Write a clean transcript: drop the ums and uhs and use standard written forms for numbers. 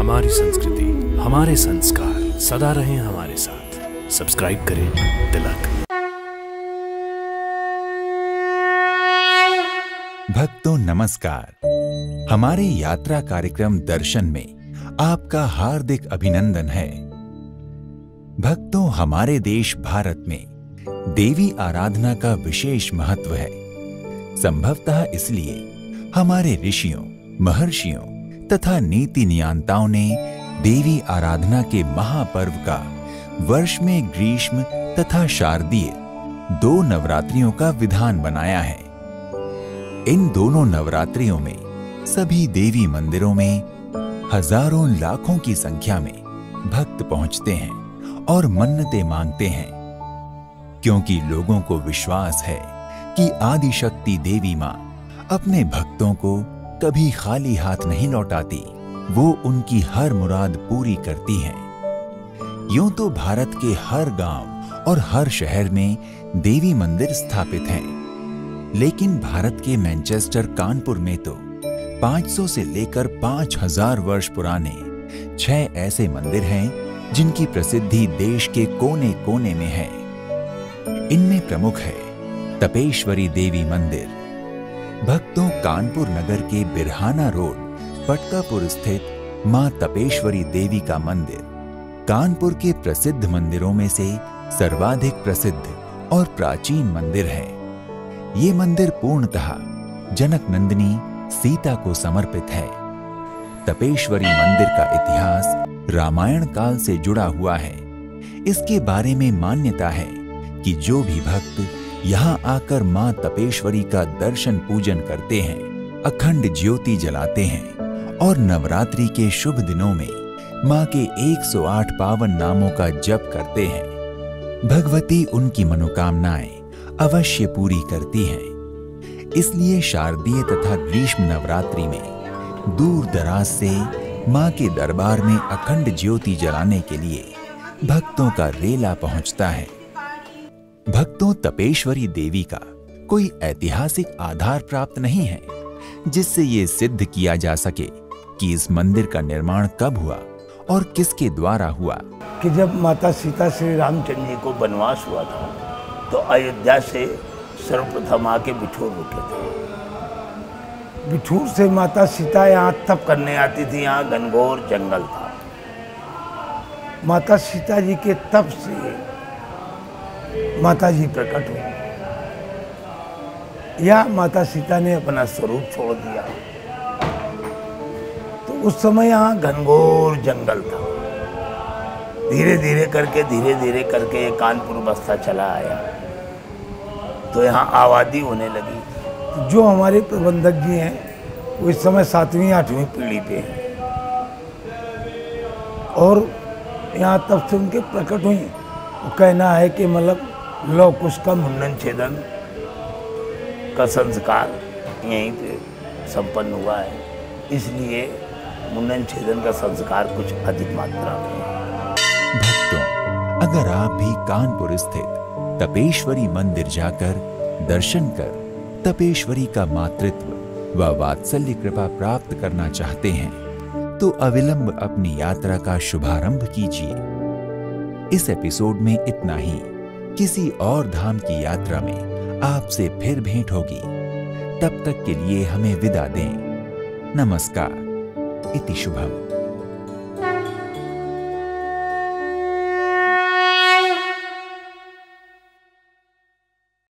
हमारी संस्कृति, हमारे संस्कार सदा रहें हमारे साथ। सब्सक्राइब करें तिलक। भक्तों नमस्कार। हमारे यात्रा कार्यक्रम दर्शन में आपका हार्दिक अभिनंदन है। भक्तों, हमारे देश भारत में देवी आराधना का विशेष महत्व है। संभवतः इसलिए हमारे ऋषियों, महर्षियों तथा नीति नियंताओं ने देवी आराधना के महापर्व का वर्ष में ग्रीष्म तथा शारदीय 2 नवरात्रियों का विधान बनाया है। इन दोनों नवरात्रियों में सभी देवी मंदिरों में हजारों लाखों की संख्या में भक्त पहुंचते हैं और मन्नतें मांगते हैं, क्योंकि लोगों को विश्वास है कि आदिशक्ति देवी मां अपने भक्तों को कभी खाली हाथ नहीं लौटाती। वो उनकी हर मुराद पूरी करती हैं। यूं तो भारत के हर गांव और हर शहर में देवी मंदिर स्थापित हैं, लेकिन भारत के मैनचेस्टर, कानपुर में तो 500 से लेकर 5000 वर्ष पुराने 6 ऐसे मंदिर हैं जिनकी प्रसिद्धि देश के कोने कोने में है। इनमें प्रमुख है तपेश्वरी देवी मंदिर। भक्तों, कानपुर नगर के बिरहाना रोड पटकापुर स्थित मां तपेश्वरी देवी का मंदिर कानपुर के प्रसिद्ध मंदिरों में से सर्वाधिक प्रसिद्ध और प्राचीन मंदिर है। ये मंदिर पूर्णतः जनक नंदिनी सीता को समर्पित है। तपेश्वरी मंदिर का इतिहास रामायण काल से जुड़ा हुआ है। इसके बारे में मान्यता है कि जो भी भक्त यहाँ आकर मां तपेश्वरी का दर्शन पूजन करते हैं, अखंड ज्योति जलाते हैं और नवरात्रि के शुभ दिनों में मां के 108 पावन नामों का जप करते हैं, भगवती उनकी मनोकामनाएं अवश्य पूरी करती हैं। इसलिए शारदीय तथा ग्रीष्म नवरात्रि में दूर दराज से मां के दरबार में अखंड ज्योति जलाने के लिए भक्तों का रेला पहुंचता है। भक्तों, तपेश्वरी देवी का कोई ऐतिहासिक आधार प्राप्त नहीं है जिससे ये सिद्ध किया जा सके कि इस मंदिर का निर्माण कब हुआ और किसके द्वारा हुआ। कि जब माता सीता श्री रामचंद्र जी को वनवास हुआ था तो अयोध्या से सर्वप्रथम आके बिठूर रुके थे। बिठूर से माता सीता यहाँ तप करने आती थी। यहाँ घनघोर जंगल था। माता सीता जी के तप से माता जी प्रकट हुई। या माता सीता ने अपना स्वरूप छोड़ दिया। तो उस समय यहाँ घनघोर जंगल था। धीरे धीरे करके ये कानपुर बस्ता चला आया तो यहाँ आबादी होने लगी। जो हमारे प्रबंधक जी हैं वो इस समय 7वीं 8वीं पीढ़ी पे हैं और यहाँ तब से उनके प्रकट हुई। वो कहना है कि मतलब लौ कुश का मुंडन छेदन का संस्कार यहीं पे संपन्न हुआ है, इसलिए मुंडन छेदन का संस्कार कुछ अधिक मात्रा में है। भक्तों, अगर आप भी कानपुर स्थित तपेश्वरी मंदिर जाकर दर्शन कर तपेश्वरी का मातृत्व व वात्सल्य कृपा प्राप्त करना चाहते हैं तो अविलंब अपनी यात्रा का शुभारंभ कीजिए। इस एपिसोड में इतना ही। किसी और धाम की यात्रा में आपसे फिर भेंट होगी। तब तक के लिए हमें विदा दें। नमस्कार। इति शुभम।